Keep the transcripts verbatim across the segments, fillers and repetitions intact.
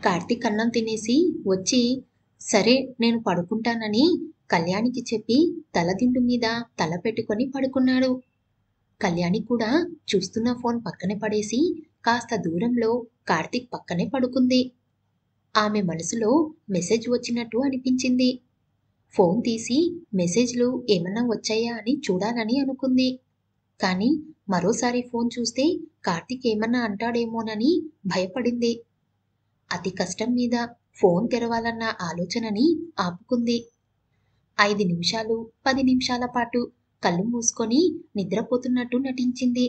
కార్తీక్ అన్నం తినేసి వచ్చి, సరే నేను పడుకుంటానని కళ్యాణికి చెప్పి తలదిండు మీద తల పెట్టుకొని పడుకున్నాడు. కళ్యాణి కూడా చూస్తున్న ఫోన్ పక్కన పడేసి కాస్త దూరంలో కార్తీక్ పక్కనే పడుకుంది. ఆమె మనసులో మెసేజ్ వచ్చినట్టు అనిపించింది. ఫోన్ తీసి మెసేజ్లు ఏమన్నా వచ్చాయా అని చూడాలని అనుకుంది. కానీ మరోసారి ఫోన్ చూస్తే కార్తీక్ ఏమన్నా అంటాడేమోనని భయపడింది. అతి కష్టం మీద ఫోన్ తెరవాలన్న ఆలోచనని ఆపుకుంది. ఐదు నిమిషాలు పది నిమిషాల పాటు కళ్ళు మూసుకొని నిద్రపోతున్నట్టు నటించింది.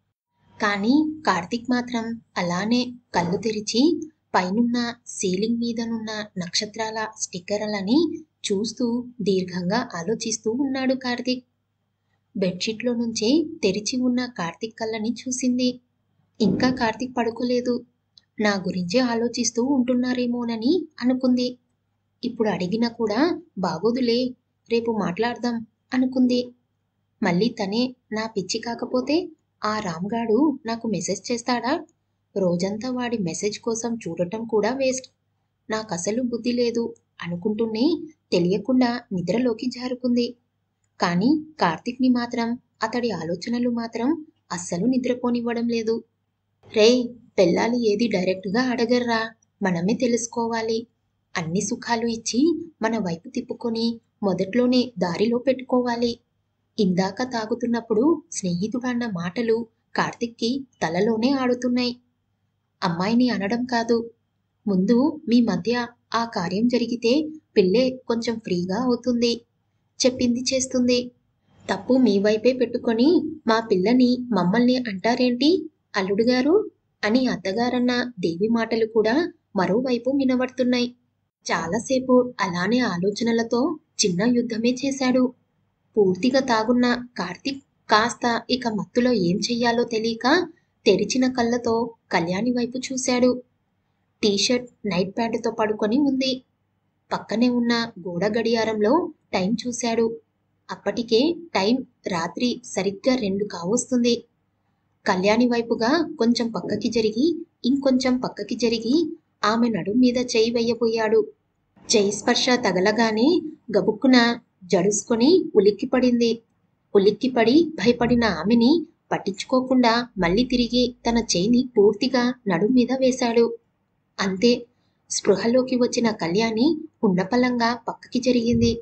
కానీ కార్తీక్ మాత్రం అలానే కళ్ళు తెరిచి పైనున్న సీలింగ్ మీదనున్న నక్షత్రాల స్టిక్కర్లని చూస్తూ దీర్ఘంగా ఆలోచిస్తూ ఉన్నాడు కార్తీక్. బెడ్షీట్లో నుంచే తెరిచి ఉన్న కార్తీక్ కళ్ళని చూసింది. ఇంకా కార్తీక్ పడుకోలేదు. నా గురించి ఆలోచిస్తూ ఉంటున్నారేమోనని అనుకుంది. ఇప్పుడు అడిగినా కూడా బాగోదులే, రేపు మాట్లాడదాం అనుకుంది. మళ్ళీ తనే నా పిచ్చి కాకపోతే ఆ రామ్గాడు నాకు మెసేజ్ చేస్తాడా? రోజంతా వాడి మెసేజ్ కోసం చూడటం కూడా వేస్ట్. నాకసలు బుద్ధి లేదు అనుకుంటూనే తెలియకుండా నిద్రలోకి జారుకుంది. కానీ కార్తీక్ని మాత్రం అతడి ఆలోచనలు మాత్రం అస్సలు నిద్రపోనివ్వడం లేదు. రేయ్, పెళ్ళాలి ఏది డైరెక్ట్గా అడగర్రా, మనమే తెలుసుకోవాలి. అన్ని సుఖాలు ఇచ్చి మన వైపు తిప్పుకొని మొదట్లోనే దారిలో పెట్టుకోవాలి. ఇందాక తాగుతున్నప్పుడు స్నేహితుడన్న మాటలు కార్తీక్కి తలలోనే ఆడుతున్నాయి. అమ్మాయిని అనడం కాదు, ముందు మీ మధ్య ఆ కార్యం జరిగితే పిల్లే కొంచెం ఫ్రీగా అవుతుంది. చెప్పింది చేస్తుంది. తప్పు మీ వైపే పెట్టుకొని మా పిల్లని మమ్మల్ని అంటారేంటి అల్లుడు గారు అని అత్తగారన్న దేవి మాటలు కూడా మరోవైపు వినబడుతున్నాయి. చాలాసేపు అలానే ఆలోచనలతో చిన్న యుద్ధమే చేశాడు. పూర్తిగా తాగున్న కార్తీక్ కాస్త ఇక మత్తులో ఏం చెయ్యాలో తెలియక తెరిచిన కళ్ళతో కళ్యాణి వైపు చూశాడు. టీషర్ట్ నైట్ ప్యాంటుతో పడుకొని ఉంది. పక్కనే ఉన్న గోడ గడియారంలో టైం చూశాడు. అప్పటికే టైం రాత్రి సరిగ్గా రెండు కావస్తుంది. కళ్యాణి వైపుగా కొంచెం పక్కకి జరిగి ఇంకొంచెం పక్కకి జరిగి ఆమె నడుం మీద చేయి వెయ్యబోయాడు. చేయి స్పర్శ తగలగానే గబుక్కున జడుసుకొని ఉలిక్కిపడింది. ఉలిక్కిపడి భయపడిన ఆమెని పట్టించుకోకుండా మళ్ళీ తిరిగి తన చేయిని పూర్తిగా నడుం మీద వేశాడు. అంతే, స్పృహలోకి వచ్చిన కళ్యాణి ఉన్నపలంగా పక్కకి జరిగింది.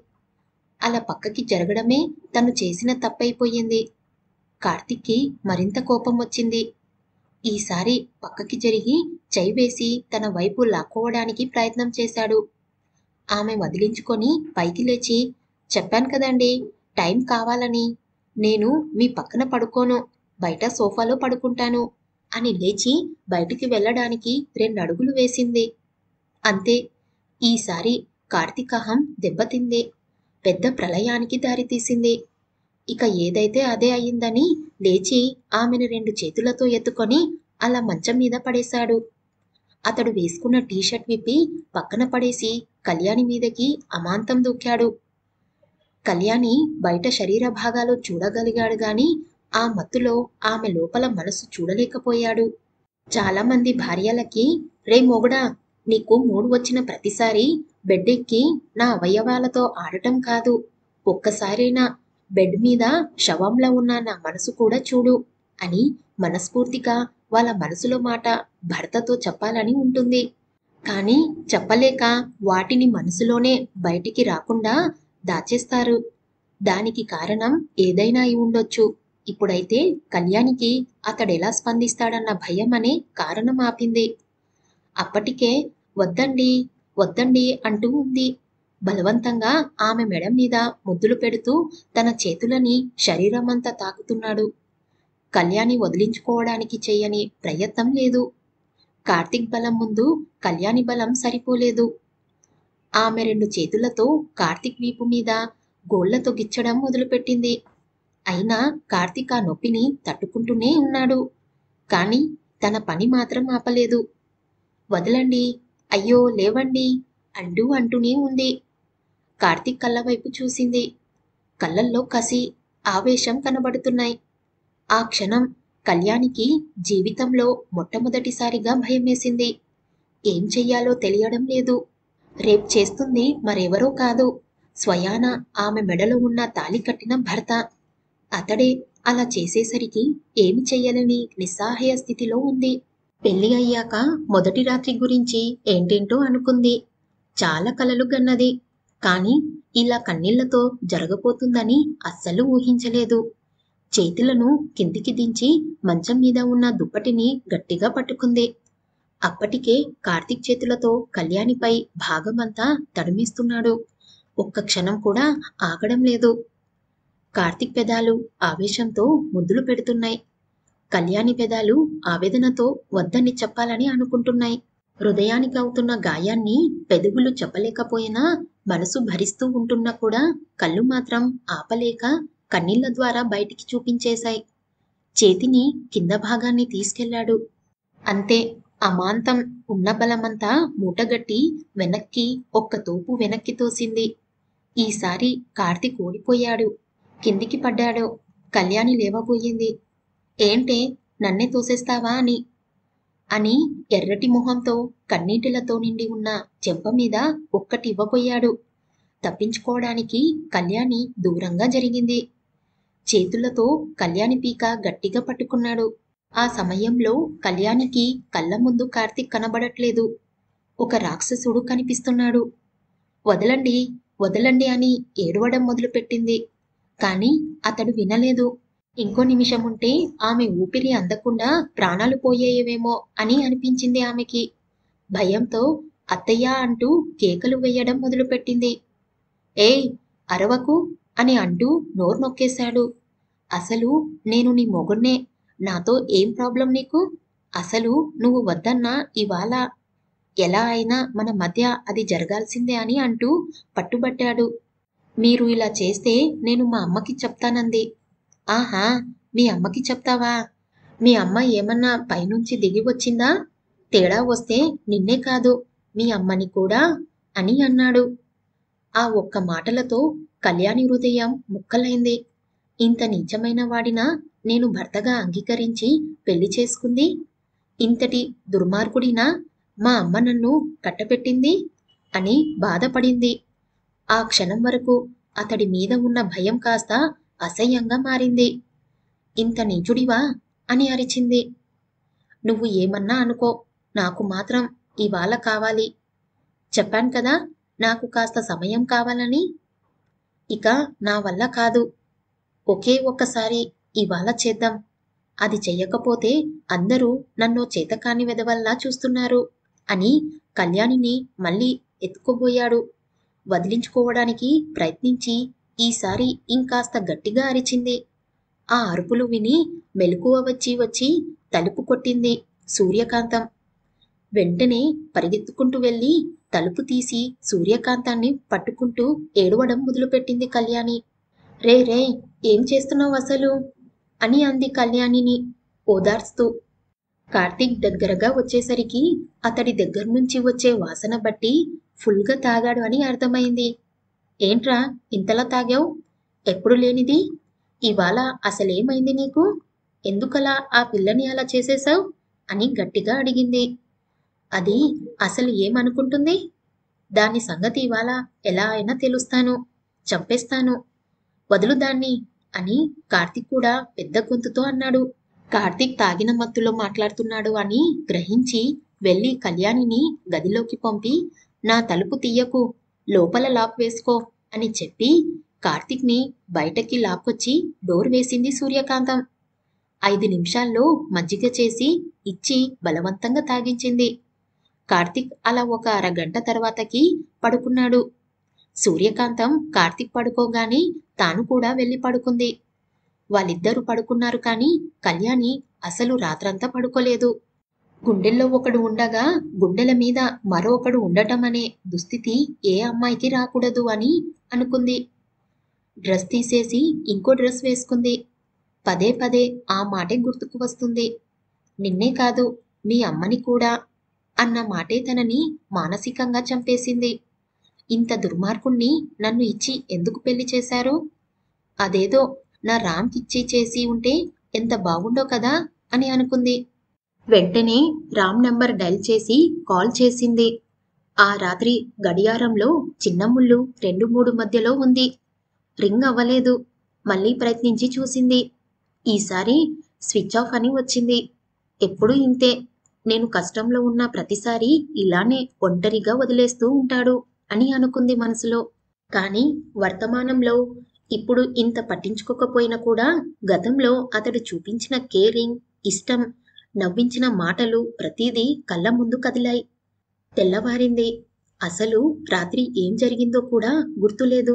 అలా పక్కకి జరగడమే తను చేసిన తప్పైపోయింది. కార్తీక్కి మరింత కోపం వచ్చింది. ఈసారి పక్కకి జరిగి చేయి వేసి తన వైపు లాక్కోవడానికి ప్రయత్నం చేశాడు. ఆమె వదిలించుకొని పైకి లేచి, చెప్పాను కదండి టైం కావాలని, నేను మీ పక్కన పడుకోను, బయట సోఫాలో పడుకుంటాను అని లేచి బయటికి వెళ్ళడానికి రెండు అడుగులు వేసింది. అంతే, ఈసారి కార్తీకహం దెబ్బతింది. పెద్ద ప్రళయానికి దారితీసింది. ఇక ఏదైతే అదే అయిందని లేచి ఆమెను రెండు చేతులతో ఎత్తుకొని అలా మంచం మీద పడేశాడు. అతడు వేసుకున్న టీషర్ట్ విప్పి పక్కన పడేసి కళ్యాణి మీదకి అమాంతం దూకాడు. కళ్యాణి బయట శరీర భాగాలు చూడగలిగాడు గాని ఆ మత్తులో ఆమె లోపల మనసు చూడలేకపోయాడు. చాలామంది భార్యలకి, రే మొగుడా, నీకు మూడు వచ్చిన ప్రతిసారి బెడ్డెక్కి నా అవయవాలతో ఆడటం కాదు, ఒక్కసారైనా బెడ్ మీద శవంలా ఉన్న నా మనసు కూడా చూడు అని మనస్ఫూర్తిగా వాళ్ళ మనసులో మాట భర్తతో చెప్పాలని ఉంటుంది. కానీ చెప్పలేక వాటిని మనసులోనే బయటికి రాకుండా దాచేస్తారు. దానికి కారణం ఏదైనా అయి ఉండొచ్చు. ఇప్పుడైతే కళ్యాణికి అతడెలా స్పందిస్తాడన్న భయం అనే కారణం ఆపింది. అప్పటికే వద్దండి వద్దండి అంటూ ఉంది. బలవంతంగా ఆమె మెడ మీద ముద్దులు పెడుతూ తన చేతులని శరీరమంతా తాకుతున్నాడు. కళ్యాణి వదిలించుకోవడానికి చెయ్యని ప్రయత్నం లేదు. కార్తీక్ బలం ముందు కళ్యాణి బలం సరిపోలేదు. ఆమె రెండు చేతులతో కార్తీక్ వీపు మీద గోళ్లతో గిచ్చడం మొదలుపెట్టింది. అయినా కార్తీక్ ఆ నొప్పిని తట్టుకుంటూనే ఉన్నాడు. కానీ తన పని మాత్రం ఆపలేదు. వదలండి, అయ్యో లేవండి అంటూ అంటూనే ఉంది. కార్తీక్ కళ్ళ వైపు చూసింది. కళ్ళల్లో కసి, ఆవేశం కనబడుతున్నాయి. ఆ క్షణం కళ్యాణికి జీవితంలో మొట్టమొదటిసారిగా భయమేసింది. ఏం చెయ్యాలో తెలియడం లేదు. రేప్ చేస్తుంది మరెవరో కాదు, స్వయాన ఆమె మెడలో ఉన్న తాళి కట్టిన భర్త. అతడే అలా చేసేసరికి ఏమి చెయ్యలని నిస్సహాయ స్థితిలో ఉంది. పెళ్లి అయ్యాక మొదటి రాత్రి గురించి ఏంటేంటో అనుకుంది. చాలా కలలు గన్నది. కాని ఇలా కన్నీళ్లతో జరగబోతుందని అస్సలు ఊహించలేదు. చేతులను కిందికి దించి మంచం మీద ఉన్న దుప్పటిని గట్టిగా పట్టుకుంది. అప్పటికే కార్తీక్ చేతులతో కళ్యాణిపై భాగమంతా తడిమేస్తున్నాడు. ఒక్క క్షణం కూడా ఆగడం లేదు. కార్తీక్ పెదాలు ఆవేశంతో ముద్దులు పెడుతున్నాయి. కళ్యాణి పెదాలు ఆవేదనతో వద్దని చెప్పాలని అనుకుంటున్నాయి. హృదయానికి అవుతున్న గాయాన్ని పెదవులు చెప్పలేకపోయినా మనసు భరిస్తూ ఉంటున్నా కూడా కళ్ళు మాత్రం ఆపలేక కన్నీళ్ల ద్వారా బయటికి చూపించేశాయి. చేతిని కింద భాగాన్ని తీసుకెళ్లాడు. అంతే, అమాంతం ఉన్న బలమంతా మూటగట్టి వెనక్కి ఒక్క తోపు వెనక్కి తోసింది. ఈసారి కార్తీక్ ఓడిపోయాడు. కిందికి పడ్డాడు. కళ్యాణి లేవబోయింది. ఏంటే, నన్నే తోసేస్తావా అని అని ఎర్రటి మొహంతో కన్నీటిలతో నిండి ఉన్న చెంప మీద ఒక్కటి ఇవ్వబోయాడు. తప్పించుకోవడానికి కళ్యాణి దూరంగా జరిగింది. చేతులతో కళ్యాణి పీక గట్టిగా పట్టుకున్నాడు. ఆ సమయంలో కళ్యాణికి కళ్ళ ముందు కార్తీక్ కనబడట్లేదు. ఒక రాక్షసుడు కనిపిస్తున్నాడు. వదలండి, వదలండి అని ఏడవడం మొదలుపెట్టింది. కాని అతడు వినలేదు. ఇంకో నిమిషం ఉంటే ఆమె ఊపిరి అందకుండా ప్రాణాలు పోయేవేమో అని అనిపించింది ఆమెకి. భయంతో అత్తయ్య అంటూ కేకలు వేయడం మొదలుపెట్టింది. ఏయ్, అరవకు అని అంటూ నోరు నొక్కేశాడు. అసలు నేను నీ మొగుణ్ణే, నాతో ఏం ప్రాబ్లం నీకు? అసలు నువ్వు వద్దన్నా ఇవాళ ఎలా అయినా మన మధ్య అది జరగాల్సిందే అని అంటూ పట్టుబట్టాడు. మీరు ఇలా చేస్తే నేను మా అమ్మకి చెప్తానంది. ఆహా, మీ అమ్మకి చెప్తావా? మీ అమ్మ ఏమన్నా పైనుంచి దిగి వచ్చిందా? తేడా వస్తే నిన్నే కాదు మీ అమ్మని కూడా అని అన్నాడు. ఆ ఒక్క మాటలతో కళ్యాణి హృదయం ముక్కలైంది. ఇంత నీచమైన వాడినా నేను భర్తగా అంగీకరించి పెళ్లి చేసుకుంది? ఇంతటి దుర్మార్గుడినా మా అమ్మ నన్ను కట్టపెట్టింది అని బాధపడింది. ఆ క్షణం వరకు అతడి మీద ఉన్న భయం కాస్త అసహ్యంగా మారింది. ఇంత నీచుడివా అని అరిచింది. నువ్వు ఏమన్నా అనుకో, నాకు మాత్రం ఇవాళ కావాలి. చెప్పాను కదా నాకు కాస్త సమయం కావాలని. ఇక నా వల్ల కాదు. ఒకే ఒక్కసారి ఇవాళ చేద్దాం. అది చెయ్యకపోతే అందరూ నన్ను చేతకాని వెధవల్లా చూస్తున్నారు అని కళ్యాణిని మళ్ళీ ఎత్తుకోబోయాడు. వదిలించుకోవడానికి ప్రయత్నించి ఈసారి ఇంకాస్త గట్టిగా అరిచింది. ఆ అరుపులు విని మెలకువ వచ్చి వచ్చి తలుపు కొట్టింది సూర్యకాంతం. వెంటనే పరిగెత్తుకుంటూ వెళ్ళి తలుపు తీసి సూర్యకాంతాన్ని పట్టుకుంటూ ఏడవడం మొదలుపెట్టింది కళ్యాణి. రే రే, ఏం చేస్తున్నావు అసలు అని అంది కళ్యాణిని ఓదార్స్తూ. కార్తీక్ దగ్గరగా వచ్చేసరికి అతడి దగ్గర నుంచి వచ్చే వాసన బట్టి ఫుల్గా తాగాడు అని అర్థమైంది. ఏంట్రా ఇంతలా తాగావు? ఎప్పుడు లేనిది ఇవాళ అసలేమైంది నీకు? ఎందుకలా ఆ పిల్లని అలా చేసేశావు అని గట్టిగా అడిగింది. అది అసలు ఏమనుకుంటుంది? దాని సంగతి ఇవాళ ఎలా అయినా తెలుస్తాను, చంపేస్తాను, వదులు దాన్ని అని కార్తీక్ కూడా పెద్ద గొంతుతో అన్నాడు. కార్తీక్ తాగిన మత్తులో మాట్లాడుతున్నాడు అని గ్రహించి వెళ్ళి కళ్యాణిని గదిలోకి పంపి, నా తలుపు తీయకు, లోపల లాక్ వేసుకో అని చెప్పి కార్తీక్ని బయటకి లాక్కొచ్చి డోర్ వేసింది సూర్యకాంతం. ఐదు నిమిషాల్లో మజ్జిగ చేసి ఇచ్చి బలవంతంగా తాగించింది. కార్తీక్ అలా ఒక అరగంట తర్వాతకి పడుకున్నాడు. సూర్యకాంతం కార్తీక్ పడుకోగానే తాను కూడా వెళ్ళి పడుకుంది. వాళ్ళిద్దరూ పడుకున్నారు కానీ కళ్యాణి అసలు రాత్రంతా పడుకోలేదు. గుండెల్లో ఒకడు ఉండగా గుండెల మీద మరో ఒకడు ఉండటం అనే దుస్థితి ఏ అమ్మాయికి రాకూడదు అని అనుకుంది. డ్రెస్ తీసేసి ఇంకో డ్రెస్ వేసుకుంది. పదే పదే ఆ మాటే గుర్తుకు వస్తుంది. నిన్నే కాదు మీ అమ్మని కూడా అన్న మాటే తనని మానసికంగా చంపేసింది. ఇంత దుర్మార్గుణ్ణి నన్ను ఇచ్చి ఎందుకు పెళ్లి చేశారు? అదేదో నా రామ్కిచ్చి చేసి ఉంటే ఎంత బాగుండో కదా అని అనుకుంది. వెంటనే రామ్ నంబర్ డైల్ చేసి కాల్ చేసింది. ఆ రాత్రి గడియారంలో చిన్న ముళ్ళు రెండు మూడు మధ్యలో ఉంది. రింగ్ అవ్వలేదు. మళ్ళీ ప్రయత్నించి చూసింది. ఈసారి స్విచ్ ఆఫ్ అని వచ్చింది. ఎప్పుడూ ఇంతే. నేను కష్టంలో ఉన్న ప్రతిసారి ఇలానే ఒంటరిగా వదిలేస్తూ ఉంటాడు అని అనుకుంది మనసులో. కానీ వర్తమానంలో ఇప్పుడు ఇంత పట్టించుకోకపోయినా కూడా గతంలో అతడు చూపించిన కేరింగ్, ఇష్టం, నవ్వించిన మాటలు ప్రతిదీ కళ్ళ ముందు కదిలాయి. తెల్లవారింది. అసలు రాత్రి ఏం జరిగిందో కూడా గుర్తులేదు.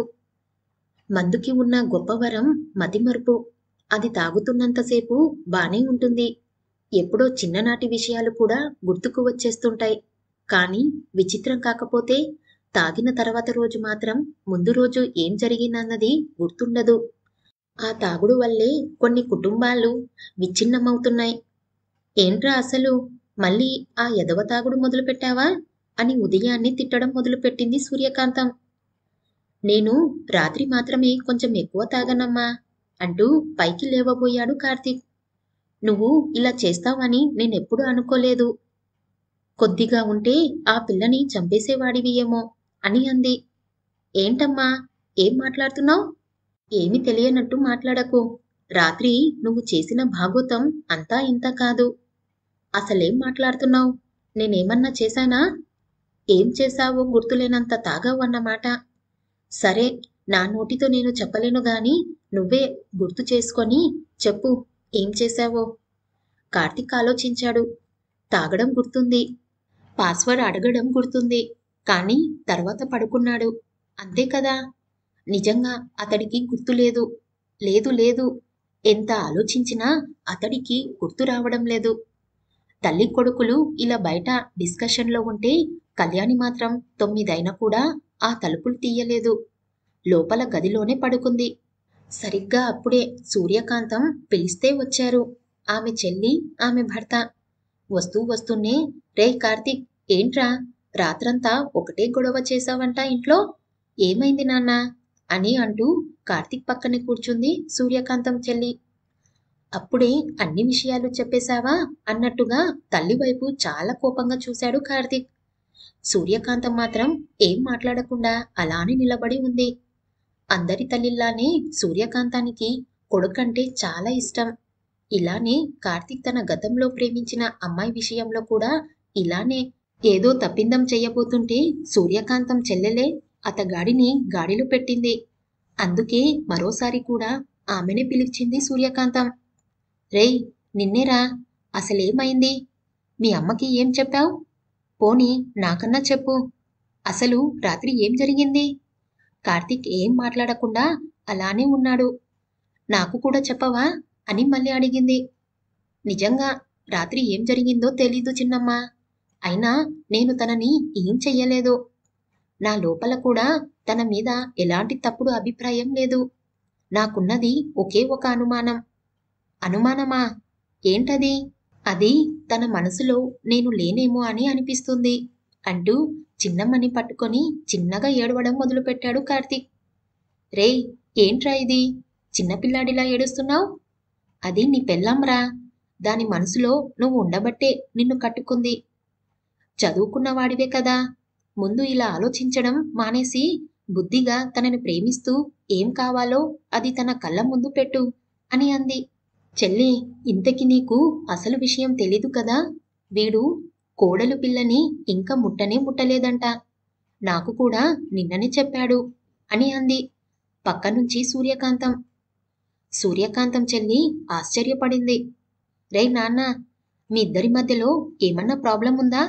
మందుకి ఉన్న గొప్ప వరం మతిమరుపు. అది తాగుతున్నంతసేపు బానే ఉంటుంది. ఎప్పుడో చిన్ననాటి విషయాలు కూడా గుర్తుకు వచ్చేస్తుంటాయి. కానీ విచిత్రం కాకపోతే తాగిన తర్వాత రోజు మాత్రం ముందు రోజు ఏం జరిగిందన్నది గుర్తుండదు. ఆ తాగుడు వల్లే కొన్ని కుటుంబాలు విచ్ఛిన్నమవుతున్నాయి. ఏంట్రా అసలు మళ్ళీ ఆ ఎదవ తాగుడు మొదలుపెట్టావా అని ఉదయాన్నే తిట్టడం మొదలుపెట్టింది సూర్యకాంతం. నేను రాత్రి మాత్రమే కొంచెం ఎక్కువ తాగనమ్మా అంటూ పైకి లేవబోయాడు కార్తీక్. నువ్వు ఇలా చేస్తావని నేనెప్పుడూ అనుకోలేదు. కొద్దిగా ఉంటే ఆ పిల్లని చంపేసేవాడివి ఏమో అని అంది. ఏంటమ్మా ఏం మాట్లాడుతున్నావు? ఏమీ తెలియనట్టు మాట్లాడకు. రాత్రి నువ్వు చేసిన భాగోతం అంతా ఇంత కాదు. అసలేం మాట్లాడుతున్నావు? నేనేమన్నా చేశానా? ఏం చేశావో గుర్తులేనంత తాగావన్నమాట. సరే, నా నోటితో నేను చెప్పలేను గాని నువ్వే గుర్తు చేసుకొని చెప్పు ఏం చేశావో. కార్తీక్ ఆలోచించాడు. తాగడం గుర్తుంది. పాస్వర్డ్ అడగడం గుర్తుంది. కానీ తర్వాత పడుకున్నాడు. అంతే కదా. నిజంగా అతడికి గుర్తులేదు. లేదు లేదు. ఎంత ఆలోచించినా అతడికి గుర్తు రావడం లేదు. తల్లి కొడుకులు ఇలా బయట డిస్కషన్లో ఉంటే కళ్యాణి మాత్రం తొమ్మిదైనా కూడా ఆ తలుపులు తీయలేదు. లోపల గదిలోనే పడుకుంది. సరిగ్గా అప్పుడే సూర్యకాంతం పిలిస్తే వచ్చారు. ఆమె చెల్లి, ఆమె భర్త. వస్తూ వస్తూనే, రేయ్ కార్తీక్, ఏంట్రా రాత్రంతా ఒకటే గొడవ చేశావంట ఇంట్లో? ఏమైంది నాన్నా అని అంటూ కార్తీక్ పక్కనే కూర్చుంది సూర్యకాంతం చెల్లి. అప్పుడే అన్ని విషయాలు చెప్పేశావా అన్నట్టుగా తల్లి వైపు చాలా కోపంగా చూశాడు కార్తీక్. సూర్యకాంతం మాత్రం ఏం మాట్లాడకుండా అలానే నిలబడి ఉంది. అందరి తల్లిలానే సూర్యకాంతానికి కొడుకంటే చాలా ఇష్టం. ఇలానే కార్తీక్ తన గతంలో ప్రేమించిన అమ్మాయి విషయంలో కూడా ఇలానే ఏదో తప్పిందం చెయ్యబోతుంటే సూర్యకాంతం చెల్లెలే అతగాడిని గాడిలో పెట్టింది. అందుకే మరోసారి కూడా ఆమెనే పిలిచింది సూర్యకాంతం. రేయ్, నిన్నేరా, అసలేమైంది? మీ అమ్మకి ఏం చెప్పావు? పోనీ నాకన్నా చెప్పు. అసలు రాత్రి ఏం జరిగింది? కార్తీక్ ఏం మాట్లాడకుండా అలానే ఉన్నాడు. నాకు కూడా చెప్పవా అని మళ్ళీ అడిగింది. నిజంగా రాత్రి ఏం జరిగిందో తెలీదు చిన్నమ్మా. అయినా నేను తనని ఏం చెయ్యలేదు. నా లోపల కూడా తన మీద ఎలాంటి తప్పుడు అభిప్రాయం లేదు. నాకున్నది ఒకే ఒక అనుమానం. అనుమానమా? ఏంటది? అది తన మనసులో నేను లేనేమో అని అనిపిస్తుంది అంటూ చిన్నమ్మని పట్టుకొని చిన్నగా ఏడవడం మొదలుపెట్టాడు కార్తీక్. రేయ్, ఏంట్రా ఇది? చిన్నపిల్లాడిలా ఏడుస్తున్నావు? అది నీ పెళ్ళాంరా. దాని మనసులో నువ్వు ఉండబట్టే నిన్ను కట్టుకుంది. చదువుకున్నవాడివే కదా. ముందు ఇలా ఆలోచించడం మానేసి బుద్ధిగా తనని ప్రేమిస్తూ ఏం కావాలో అది తన కళ్ళ ముందు పెట్టు అని అంది. చెల్లి, ఇంతకి నీకు అసలు విషయం తెలీదు కదా. వీడు కోడలు పిల్లని ఇంకా ముట్టనే ముట్టలేదంట. నాకు కూడా నిన్ననే చెప్పాడు అని అంది పక్కనుంచి సూర్యకాంతం. సూర్యకాంతం చెల్లి ఆశ్చర్యపడింది. రేయ్ నాన్న, మీ ఇద్దరి మధ్యలో ఏమన్నా ప్రాబ్లం ఉందా?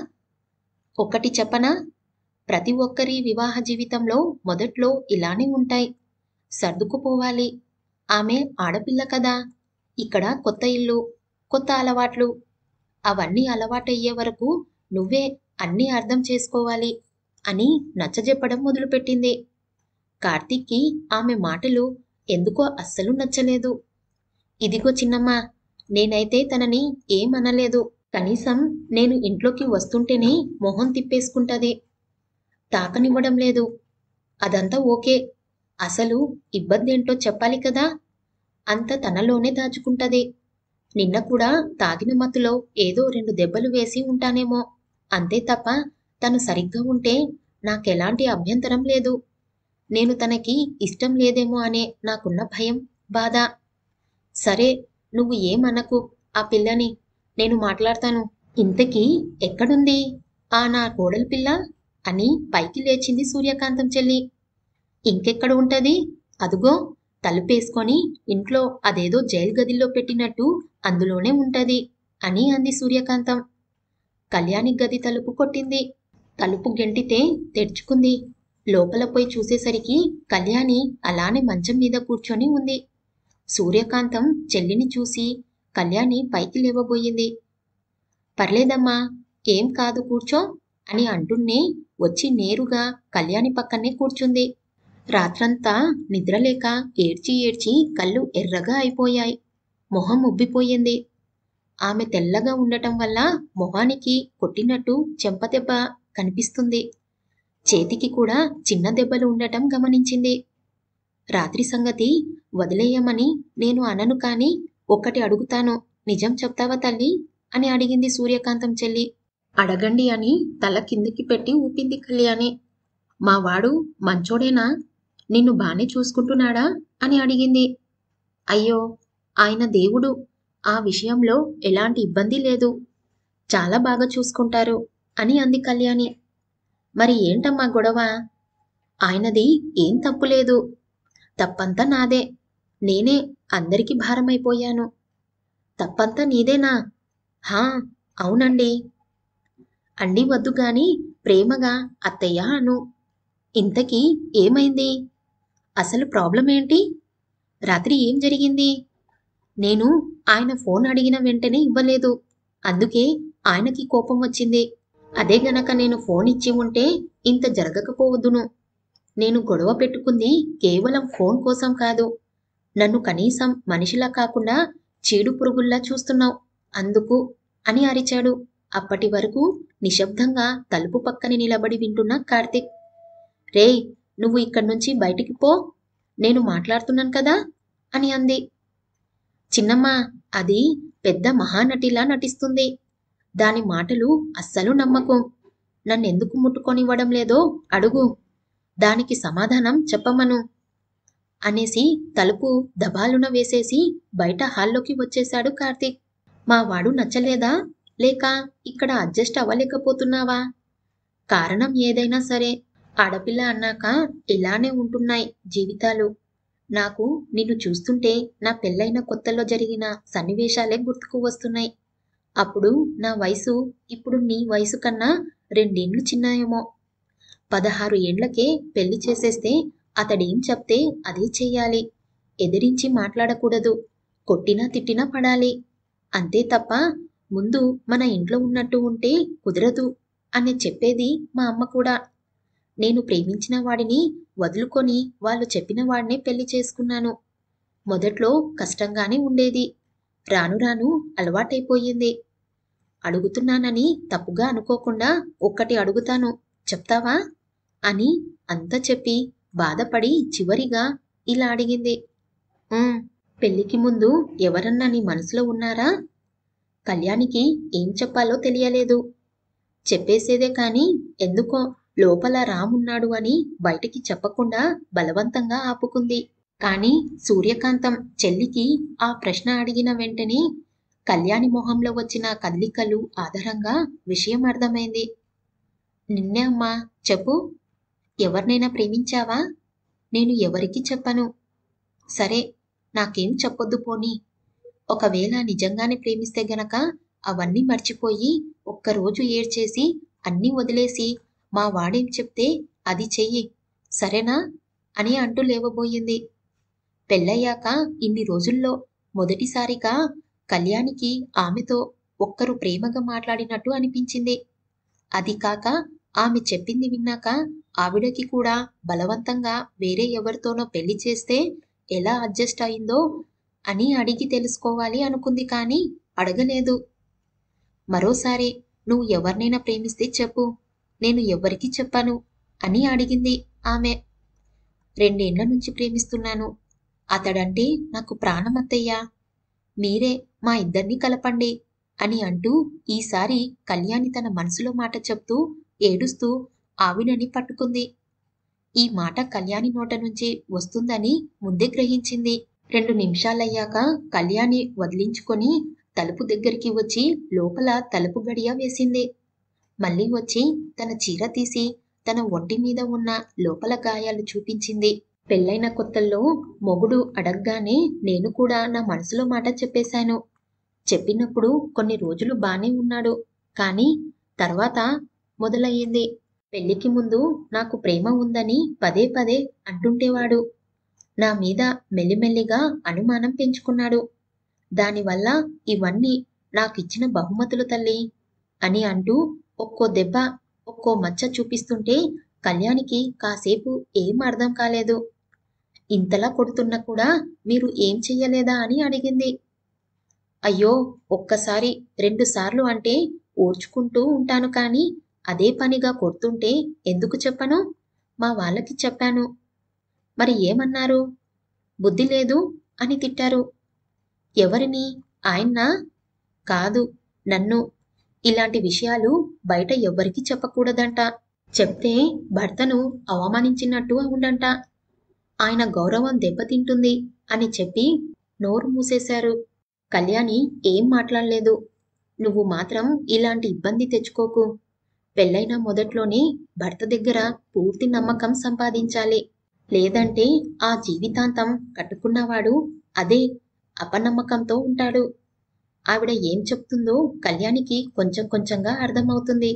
ఒక్కటి చెప్పనా? ప్రతి ఒక్కరి వివాహ జీవితంలో మొదట్లో ఇలానే ఉంటాయి. సర్దుకుపోవాలి. ఆమె ఆడపిల్ల కదా. ఇక్కడ కొత్త ఇల్లు, కొత్త అలవాట్లు. అవన్నీ అలవాటయ్యే వరకు నువ్వే అన్నీ అర్థం చేసుకోవాలి అని నచ్చజెప్పడం మొదలుపెట్టింది. కార్తీక్కి ఆమె మాటలు ఎందుకో అస్సలు నచ్చలేదు. ఇదిగో చిన్నమ్మా, నేనైతే తనని ఏమనలేదు. కనీసం నేను ఇంట్లోకి వస్తుంటేనే మొహం తిప్పేసుకుంటది. తాకనివ్వడం లేదు. అదంతా ఓకే. అసలు ఇబ్బందేంటో చెప్పాలి కదా. అంత తనలోనే దాచుకుంటది. నిన్న కూడా తాగిన మత్తులో ఏదో రెండు దెబ్బలు వేసి ఉంటానేమో. అంతే తప్ప తను సరిగ్గా ఉంటే నాకెలాంటి అభ్యంతరం లేదు. నేను తనకి ఇష్టం లేదేమో అనే నాకున్న భయం, బాధ. సరే, నువ్వు ఏమనకు ఆ పిల్లని, నేను మాట్లాడతాను. ఇంతకీ ఎక్కడుంది ఆ నా కోడలి పిల్ల అని పైకి లేచింది సూర్యకాంతం చెల్లి. ఇంకెక్కడ ఉంటది? అదుగో తలుపేసుకొని ఇంట్లో అదేదో జైలు గదిలో పెట్టినట్టు అందులోనే ఉంటది అని అంది సూర్యకాంతం. కళ్యాణి గది తలుపు కొట్టింది. తలుపు గెంటితే తెరుచుకుంది. లోపల పోయి చూసేసరికి కళ్యాణి అలానే మంచం మీద కూర్చొని ఉంది. సూర్యకాంతం చెల్లిని చూసి కళ్యాణి పైకి లేవబోయింది. పర్లేదమ్మా, ఏం కాదు, కూర్చో అని అంటున్నే వచ్చి నేరుగా కళ్యాణి పక్కనే కూర్చుంది. రాత్రంతా నిద్రలేక ఏడ్చి ఏడ్చి కళ్ళు ఎర్రగా అయిపోయాయి. మొహం ఉబ్బిపోయింది. ఆమె తెల్లగా ఉండటం వల్ల మొహానికి కొట్టినట్టు చెంపదెబ్బ కనిపిస్తుంది. చేతికి కూడా చిన్న దెబ్బలు ఉండటం గమనించింది. రాత్రి సంగతి వదిలేయమని నేను అనను, కాని ఒక్కటి అడుగుతాను, నిజం చెప్తావా తల్లి అని అడిగింది సూర్యకాంతం చెల్లి. అడగండి అని తల కిందికి పెట్టి ఊపింది కళ్యాణి. మా వాడు మంచోడేనా? నిన్ను బానే చూసుకుంటున్నాడా అని అడిగింది. అయ్యో, ఆయన దేవుడు, ఆ విషయంలో ఎలాంటి ఇబ్బంది లేదు, చాలా బాగా చూసుకుంటారు అని అంది కళ్యాణి. మరి ఏంటమ్మా గొడవ? ఆయనది ఏం తప్పులేదు, తప్పంతా నాదే, నేనే అందరికీ భారమైపోయాను. తప్పంతా నీదేనా? హా, అవునండి. అండి వద్దు గాని ప్రేమగా అత్తయ్య అను. ఇంతకీ ఏమైంది? అసలు ప్రాబ్లం ఏంటి? రాత్రి ఏం జరిగింది? నేను ఆయన ఫోన్ అడిగిన వెంటనే ఇవ్వలేదు, అందుకే ఆయనకి కోపం వచ్చింది. అదే గనక నేను ఫోన్ ఇచ్చి ఉంటే ఇంత జరగకపోవద్దును. నేను గొడవ పెట్టుకుంది కేవలం ఫోన్ కోసం కాదు. నన్ను కనీసం మనిషిలా కాకుండా చీడు పురుగుల్లా చూస్తున్నావు, అందుకు అని అరిచాడు. అప్పటి వరకు నిశ్శబ్దంగా తలుపు పక్కనే నిలబడి వింటున్న కార్తీక్. రేయ్, నువ్వు ఇక్కడి నుంచి బయటికి పో, నేను మాట్లాడుతున్నాను కదా అని అంది. చిన్నమ్మ, అది పెద్ద మహానటిలా నటిస్తుంది. దాని మాటలు అస్సలు నమ్మకు. నన్నెందుకు ముట్టుకొనివ్వడం లేదో అడుగు, దానికి సమాధానం చెప్పమను అనేసి తలుపు దబాలున వేసేసి బయట హాల్లోకి వచ్చేశాడు కార్తీక్. మా వాడు నచ్చలేదా, లేక ఇక్కడ అడ్జస్ట్ అవ్వలేకపోతున్నావా? కారణం ఏదైనా సరే, ఆడపిల్ల అన్నాక ఇలానే ఉంటున్నాయి జీవితాలు. నాకు నిన్ను చూస్తుంటే నా పెళ్ళైన కొత్తలో జరిగిన సన్నివేశాలే గుర్తుకు వస్తున్నాయి. అప్పుడు నా వయసు ఇప్పుడు నీ వయసు కన్నా రెండేండ్లు చిన్నాయేమో. పదహారు ఏండ్లకే పెళ్లి చేసేస్తే అతడేం చెప్తే అదే చెయ్యాలి. ఎదిరించి మాట్లాడకూడదు, కొట్టినా తిట్టినా పడాలి. అంతే తప్ప ముందు మన ఇంట్లో ఉన్నట్టు ఉంటే కుదరదు అని చెప్పేది మా అమ్మ కూడా. నేను ప్రేమించిన వాడిని వదులుకొని వాళ్ళు చెప్పిన వాడినే పెళ్లి చేసుకున్నాను. మొదట్లో కష్టంగానే ఉండేది, రాను రాను అలవాటైపోయింది. అడుగుతున్నానని తప్పుగా అనుకోకుండా ఒక్కటి అడుగుతాను, చెప్తావా అని అంతా చెప్పి బాధపడి చివరిగా ఇలా అడిగింది. "ఉమ్, పెళ్లికి ముందు ఎవరన్నా నీ మనసులో ఉన్నారా?" కళ్యాణికి ఏం చెప్పాలో తెలియలేదు. చెప్పేసేదే కాని ఎందుకో లోపల రామున్నాడు అని బయటికి చెప్పకుండా బలవంతంగా ఆపుకుంది. కాని సూర్యకాంతం చెల్లికి ఆ ప్రశ్న అడిగిన వెంటనే కళ్యాణి మొహంలో వచ్చిన కదలికలు ఆధారంగా విషయం అర్థమైంది. నిన్నే అమ్మా, చెప్పు. ఎవరినైనా ప్రేమించావా? నేను ఎవరికి చెప్పను. సరే, నాకేం చెప్పొద్దు పోనీ. ఒకవేళ నిజంగానే ప్రేమిస్తే గనక అవన్నీ మర్చిపోయి ఒక్కరోజు ఏడ్చేసి అన్నీ వదిలేసి మా వాడేం చెప్తే అది చెయ్యి, సరేనా అని అంటూ లేవబోయింది. పెళ్ళయ్యాక ఇన్ని రోజుల్లో మొదటిసారిగా కళ్యాణికి ఆమెతో ఒక్కరు ప్రేమగా మాట్లాడినట్టు అనిపించింది. అది కాక ఆమె చెప్పింది విన్నాక ఆవిడకి కూడా బలవంతంగా వేరే ఎవరితోనో పెళ్లి చేస్తే ఎలా అడ్జస్ట్ అయిందో అని అడిగి తెలుసుకోవాలి అనుకుంది, కానీ అడగలేదు. మరోసారి నువ్వు ఎవరినైనా ప్రేమిస్తే చెప్పు, నేను ఎవ్వరికీ చెప్పను అని అడిగింది ఆమె. రెండేండ్ల నుంచి ప్రేమిస్తున్నాను. అతడంటే నాకు ప్రాణమత్తయ్యా. మీరే మా ఇద్దరిని కలపండి అని అంటూ ఈసారి కళ్యాణి తన మనసులో మాట చెప్తూ ఏడుస్తూ ఆవిడని పట్టుకుంది. ఈ మాట కళ్యాణి నోట నుంచి వస్తుందని ముందే గ్రహించింది. రెండు నిమిషాలయ్యాక కళ్యాణి వదిలించుకొని తలుపు దగ్గరికి వచ్చి లోపల తలుపు గడియ వేసింది. మళ్ళీ వచ్చి తన చీర తీసి తన ఒంటి మీద ఉన్న లోపల గాయాలు చూపించింది. పెళ్ళైన కొత్తల్లో మొగుడు అడగ్గానే నేను కూడా నా మనసులో మాట చెప్పేశాను. చెప్పినప్పుడు కొన్ని రోజులు బానే ఉన్నాడు. కానీ తర్వాత మొదలయ్యింది. పెళ్లికి ముందు నాకు ప్రేమ ఉందని పదే పదే అంటుంటేవాడు. నా మీద మెల్లిమెల్లిగా అనుమానం పెంచుకున్నాడు. దానివల్ల ఇవన్నీ నాకిచ్చిన బహుమతులు తల్లి అని అంటూ ఒక్కో దెబ్బ ఒక్కో మచ్చ చూపిస్తుంటే కళ్యాణికి కాసేపు ఏం అర్థం కాలేదు. ఇంతలా కొడుతున్నా కూడా మీరు ఏం చెయ్యలేదా అని అడిగింది. అయ్యో, ఒక్కసారి రెండుసార్లు అంటే ఓర్చుకుంటూ ఉంటాను, కానీ అదే పనిగా కొడుతుంటే ఎందుకు చెప్పను? మా వాళ్ళకి చెప్పాను. మరి ఏమన్నారు? బుద్ధి లేదు అని తిట్టారు. ఎవరిని? ఆయన్నా? కాదు, నన్ను. ఇలాంటి విషయాలు బయట ఎవ్వరికీ చెప్పకూడదంట. చెప్తే భర్తను అవమానించినట్టు ఉండంట. ఆయన గౌరవం దెబ్బతింటుంది అని చెప్పి నోరు మూసేశారు. కళ్యాణి ఏం మాట్లాడలేదు. నువ్వు మాత్రం ఇలాంటి ఇబ్బంది తెచ్చుకోకు. పెళ్ళైన మొదట్లోనే భర్త దగ్గర పూర్తి నమ్మకం సంపాదించాలి. లేదంటే ఆ జీవితాంతం కట్టుకున్నవాడు అదే అపనమ్మకంతో ఉంటాడు. ఆవిడ ఏం చెప్తుందో కళ్యాణికి కొంచెం కొంచెంగా అర్థమవుతుంది.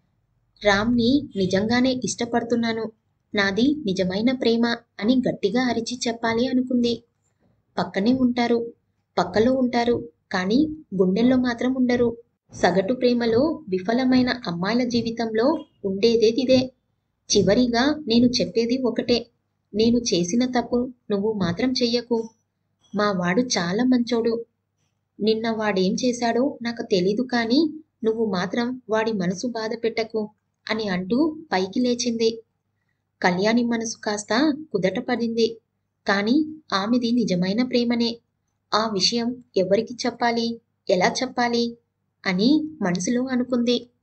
రామ్ని నిజంగానే ఇష్టపడుతున్నాను, నాది నిజమైన ప్రేమ అని గట్టిగా అరిచి చెప్పాలి అనుకుంది. పక్కనే ఉంటారు, పక్కలో ఉంటారు, కానీ గుండెల్లో మాత్రం ఉండరు. సగటు ప్రేమలో విఫలమైన అమ్మాయిల జీవితంలో ఉండేదేదిదే. చివరిగా నేను చెప్పేది ఒకటే, నేను చేసిన తప్పు నువ్వు మాత్రం చెయ్యకు. మా వాడు చాలా మంచోడు. నిన్న వాడేం చేశాడో నాకు తెలీదు, కానీ నువ్వు మాత్రం వాడి మనసు బాధ పెట్టకు అని అంటూ పైకి లేచింది. కళ్యాణి మనసు కాస్త కుదట పడింది. కానీ ఆమెది నిజమైన ప్రేమనే. ఆ విషయం ఎవరికి చెప్పాలి, ఎలా చెప్పాలి అని మనసులో అనుకుంది.